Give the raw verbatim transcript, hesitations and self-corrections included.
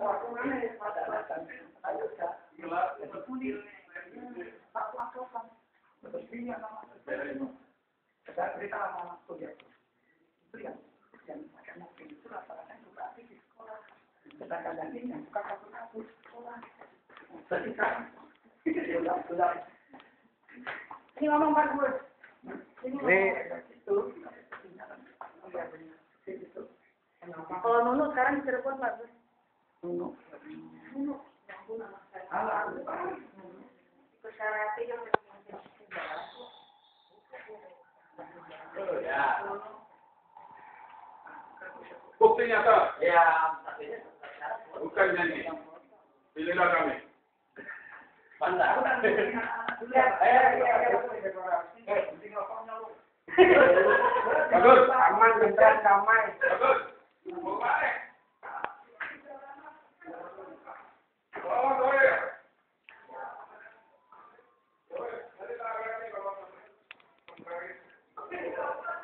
Kadang-kadang ini yang suka kabur-kabur sekolah. Jadi kan, sudah-sudah. Ini ngomong Pak Gus. Ini itu. Kalau Nunu sekarang di Cirebon Pak Gus. Nunu. Nunu. Ikut syaratnya yang ya. Bukti nyata. Ya, Bukan nyanyi. Pilihlah kami. mantap. Bagus. Aman, beneran damai. Bagus. Mau balik. Oh, boleh. Boleh. Tadi tak ada ini kalau